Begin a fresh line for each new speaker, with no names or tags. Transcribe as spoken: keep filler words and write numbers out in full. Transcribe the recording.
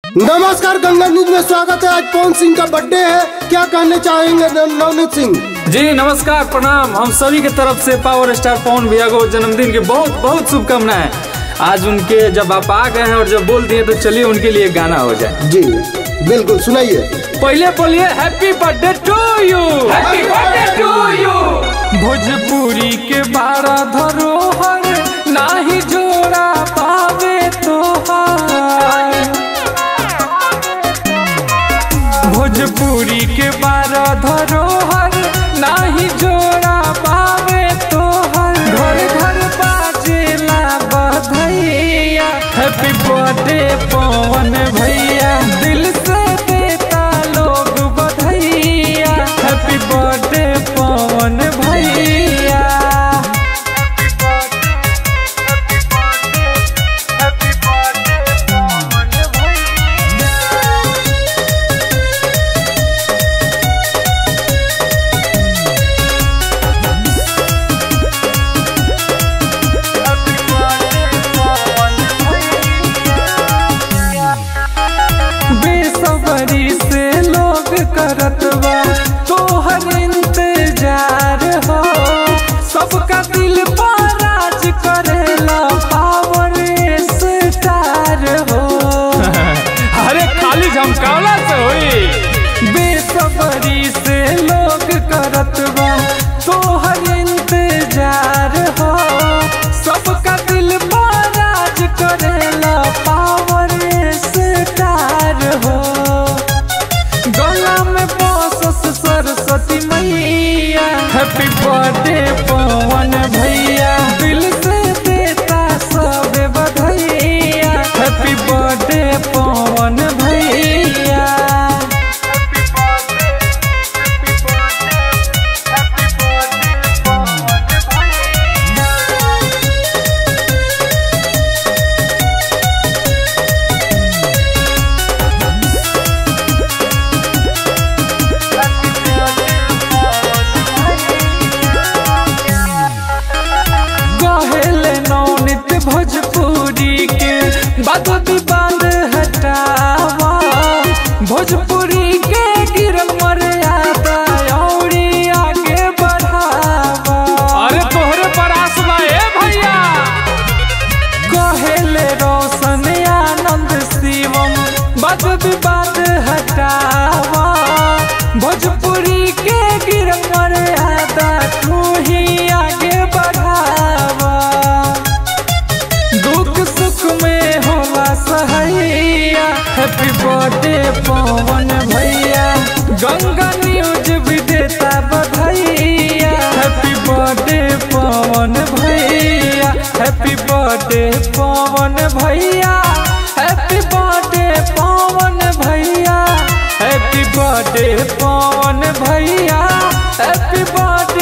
नमस्कार, गंगा न्यूज में स्वागत है। आज पवन सिंह का बर्थडे है, क्या कहने चाहेंगे नवनीत सिंह
जी? नमस्कार, प्रणाम। हम सभी की तरफ से पावर स्टार पवन भैया को जन्मदिन की बहुत बहुत शुभकामनाएं। आज उनके जब आप आ गए हैं और जब बोल दिए तो चलिए उनके लिए गाना हो जाए।
जी बिल्कुल, सुनाइए।
पहले बोलिए happy birthday to you, happy birthday to you. Bhojpuri के बारह धरोहर नाही जोड़ा पावे तोहार, भोजपुरी के बारह धरोहर नाही जोड़ा पावे तोहर। घर घर बाजेला बधैया, हैप्पी बर्थडे पवन भैया, दिल से देता लोग बधैया, हैप्पी बर्थडे पवन भैया। बेसब्री से लोग करत बा तोहर इंतजार हो, सबका दिल पर राज करेला पावर स्टार हो। अरे खाली झमकावला से होई। बेसब्री से लोग करत बा तोहर इंतजार हो, सबका दिल पर राज करेला पावर स्टार हो। गला में बसस सरस्वती मैया, हैप्पी बर्थडे पवन भैया, दिल से देता सब बधैया, हैप्पी बर्थडे पवन भैया। भोजपुरी के बात विवाद हटावा, भोजपुरी के गिरल मर्यादा और आगे बढ़ावा। अरे तोहरे पर आसमा ए भैया, कहेले रोशन आनंद शिवम, बात विवाद हटावा, भोजपुरी के गिरल मर्यादा तू ही आगे बढ़ावा। दुख सुख में होला सहैया, हैप्पी बर्थडे पवन भैया, गंगा न्यूज भी देता बधैया, हैप्पी बर्थडे पवन भैया, हैप्पी बर्थडे पवन भैया, हैप्पी बर्थडे पवन भैया, हैप्पी बर्थडे पवन भैया, हैप्पी बर्थडे